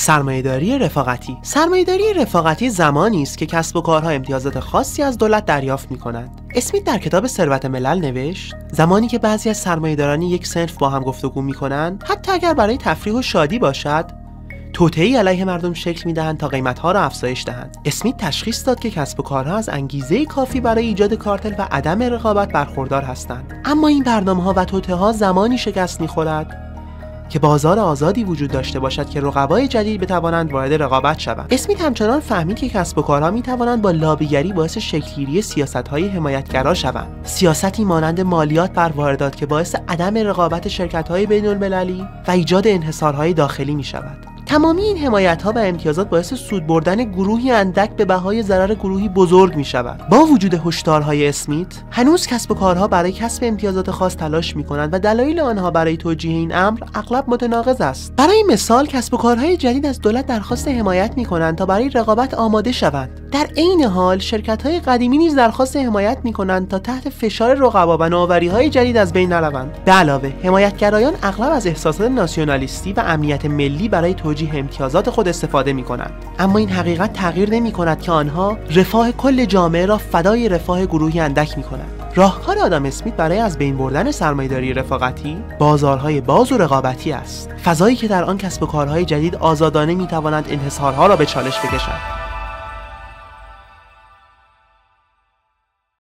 سرمایه‌داری رفاقتی. سرمایه‌داری رفاقتی زمانی است که کسب و کارها امتیازات خاصی از دولت دریافت می‌کنند. اسمیت در کتاب ثروت ملل نوشت: زمانی که بعضی از سرمایه‌داران یک صنف با هم گفتگو می‌کنند، حتی اگر برای تفریح و شادی باشد، توطئه‌ای علیه مردم شکل می‌دهند تا قیمت‌ها را افزایش دهند. اسمیت تشخیص داد که کسب و کارها از انگیزه کافی برای ایجاد کارتل و عدم رقابت برخوردار هستند. اما این برنامه‌ها و توطئه‌ها زمانی شکست می‌خورد که بازار آزادی وجود داشته باشد که رقبای جدید بتوانند وارد رقابت شوند. اسمیت همچنان فهمید که کسب و کارها می‌توانند با لابیگری باعث شکل‌گیری سیاست‌های حمایتگرا شوند. سیاستی مانند مالیات بر واردات که باعث عدم رقابت شرکت‌های بین‌المللی و ایجاد انحصارهای داخلی می‌شود. تمامی این حمایت‌ها و امتیازات باعث سود بردن گروهی اندک به بهای ضرر گروهی بزرگ می‌شود. با وجود هشدارهای اسمیت، هنوز کسب و کارها برای کسب امتیازات خاص تلاش می‌کنند و دلایل آنها برای توجیه این امر اغلب متناقض است. برای مثال، کسب و کارهای جدید از دولت درخواست حمایت می‌کنند تا برای رقابت آماده شوند. در عین حال، شرکت‌های قدیمی نیز درخواست حمایت می‌کنند تا تحت فشار رقبا و نوآوری‌های جدید از بین نروند. به علاوه، حمایتگرایان اغلب از احساسات ناسیونالیستی و امنیت ملی برای توجیه امتیازات خود استفاده می‌کنند. اما این حقیقت تغییر نمی‌کند که آنها رفاه کل جامعه را فدای رفاه گروهی اندک می‌کنند. راهکار آدام اسمیت برای از بین بردن سرمایه‌داری رفاقتی، بازارهای باز و رقابتی است. فضایی که در آن کسب و کارهای جدید آزادانه می‌توانند انحصارها را به چالش بکشند.